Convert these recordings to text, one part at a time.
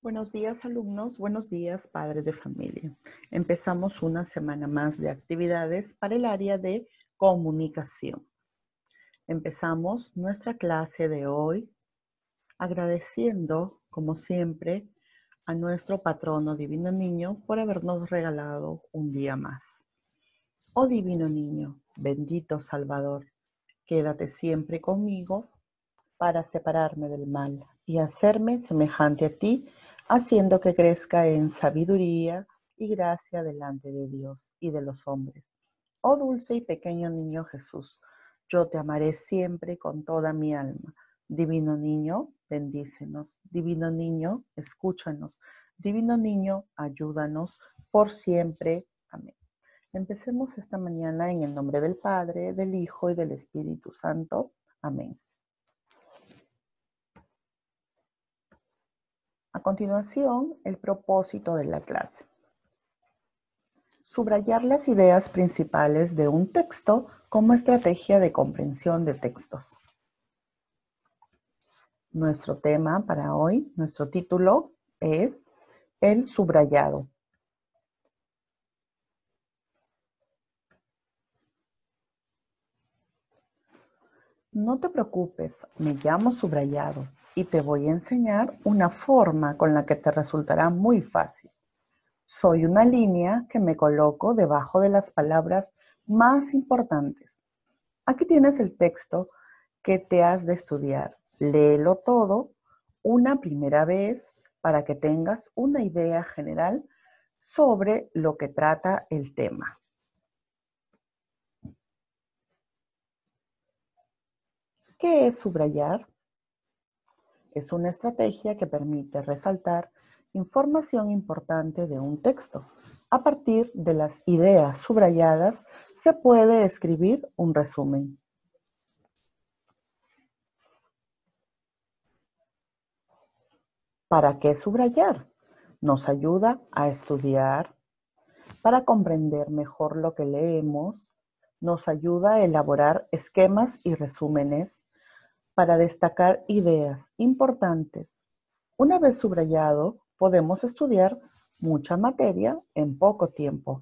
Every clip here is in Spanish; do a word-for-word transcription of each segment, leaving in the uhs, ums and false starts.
Buenos días, alumnos. Buenos días, padres de familia. Empezamos una semana más de actividades para el área de comunicación. Empezamos nuestra clase de hoy agradeciendo, como siempre, a nuestro patrono Divino Niño por habernos regalado un día más. Oh Divino Niño, bendito Salvador, quédate siempre conmigo para separarme del mal y hacerme semejante a ti, haciendo que crezca en sabiduría y gracia delante de Dios y de los hombres. Oh dulce y pequeño niño Jesús, yo te amaré siempre con toda mi alma. Divino niño, bendícenos. Divino niño, escúchanos. Divino niño, ayúdanos por siempre. Amén. Empecemos esta mañana en el nombre del Padre, del Hijo y del Espíritu Santo. Amén. A continuación, el propósito de la clase. Subrayar las ideas principales de un texto como estrategia de comprensión de textos. Nuestro tema para hoy, nuestro título es el subrayado. No te preocupes, me llamo subrayado y te voy a enseñar una forma con la que te resultará muy fácil. Soy una línea que me coloco debajo de las palabras más importantes. Aquí tienes el texto que te has de estudiar. Léelo todo una primera vez para que tengas una idea general sobre lo que trata el tema. ¿Qué es subrayar? Es una estrategia que permite resaltar información importante de un texto. A partir de las ideas subrayadas se puede escribir un resumen. ¿Para qué subrayar? Nos ayuda a estudiar, para comprender mejor lo que leemos, nos ayuda a elaborar esquemas y resúmenes, para destacar ideas importantes. Una vez subrayado, podemos estudiar mucha materia en poco tiempo.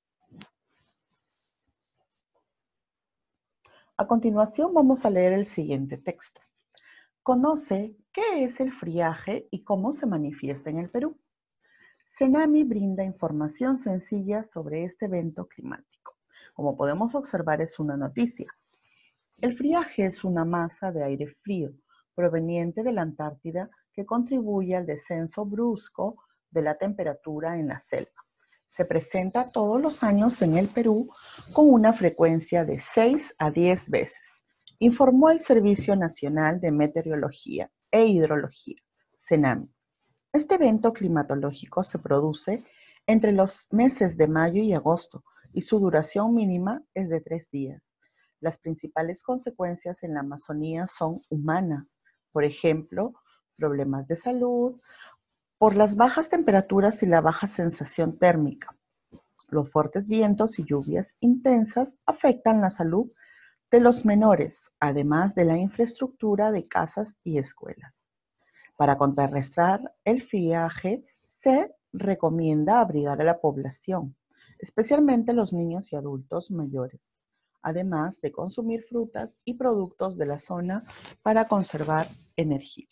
A continuación vamos a leer el siguiente texto. Conoce qué es el friaje y cómo se manifiesta en el Perú. Cenami brinda información sencilla sobre este evento climático. Como podemos observar, es una noticia. El friaje es una masa de aire frío proveniente de la Antártida que contribuye al descenso brusco de la temperatura en la selva. Se presenta todos los años en el Perú con una frecuencia de seis a diez veces, informó el Servicio Nacional de Meteorología e Hidrología, Cenami. Este evento climatológico se produce entre los meses de mayo y agosto y su duración mínima es de tres días. Las principales consecuencias en la Amazonía son humanas, por ejemplo, problemas de salud, por las bajas temperaturas y la baja sensación térmica. Los fuertes vientos y lluvias intensas afectan la salud de los menores, además de la infraestructura de casas y escuelas. Para contrarrestar el friaje, se recomienda abrigar a la población, especialmente los niños y adultos mayores, además de consumir frutas y productos de la zona para conservar energía.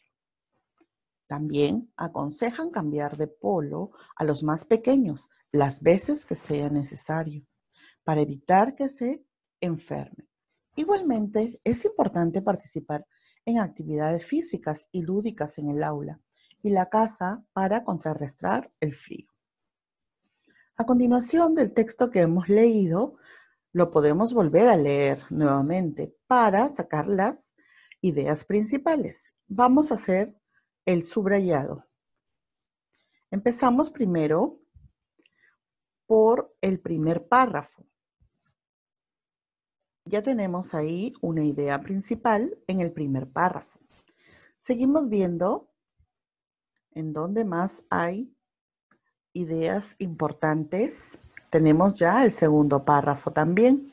También aconsejan cambiar de polo a los más pequeños las veces que sea necesario para evitar que se enfermen. Igualmente, es importante participar en actividades físicas y lúdicas en el aula y la casa para contrarrestar el frío. A continuación del texto que hemos leído, lo podemos volver a leer nuevamente para sacar las ideas principales. Vamos a hacer el subrayado. Empezamos primero por el primer párrafo. Ya tenemos ahí una idea principal en el primer párrafo. Seguimos viendo en dónde más hay ideas importantes. Tenemos ya el segundo párrafo también.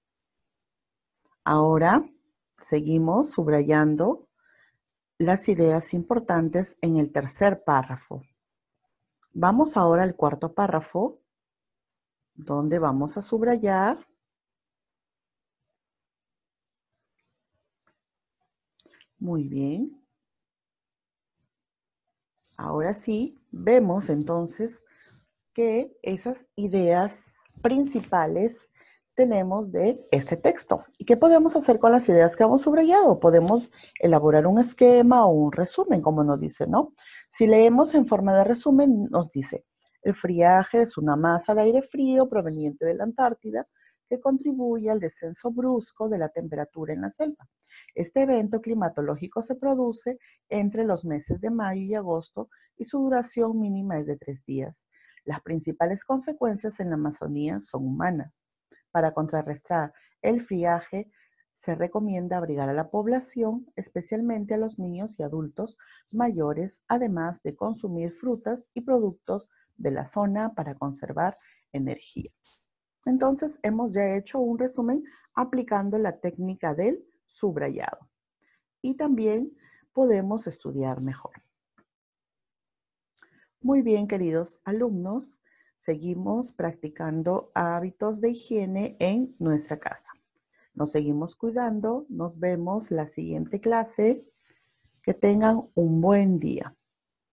Ahora seguimos subrayando las ideas importantes en el tercer párrafo. Vamos ahora al cuarto párrafo, donde vamos a subrayar. Muy bien. Ahora sí, vemos entonces que esas ideas principales tenemos de este texto. ¿Y qué podemos hacer con las ideas que hemos subrayado? Podemos elaborar un esquema o un resumen, como nos dice, ¿no? Si leemos en forma de resumen, nos dice, el friaje es una masa de aire frío proveniente de la Antártida que contribuye al descenso brusco de la temperatura en la selva. Este evento climatológico se produce entre los meses de mayo y agosto y su duración mínima es de tres días. Las principales consecuencias en la Amazonía son humanas. Para contrarrestar el friaje, se recomienda abrigar a la población, especialmente a los niños y adultos mayores, además de consumir frutas y productos de la zona para conservar energía. Entonces, hemos ya hecho un resumen aplicando la técnica del subrayado. Y también podemos estudiar mejor. Muy bien, queridos alumnos, seguimos practicando hábitos de higiene en nuestra casa. Nos seguimos cuidando, nos vemos la siguiente clase. Que tengan un buen día.